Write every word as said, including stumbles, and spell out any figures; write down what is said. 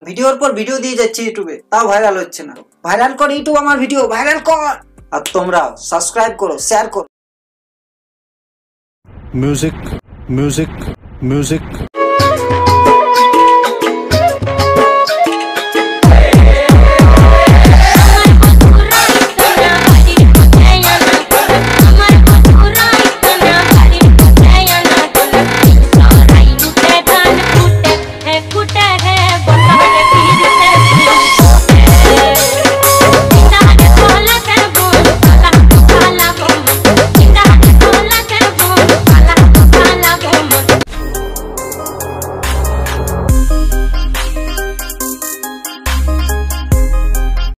ভিডিওর পর ভিডিও দিয়ে যাচ্ছে ইউটিউবে, তাও ভাইরাল হচ্ছে না। ভাইরাল কর ইউটিউব আমার ভিডিও, ভাইরাল কর। আর তোমরা সাবস্ক্রাইব করো, শেয়ার করো। Music music music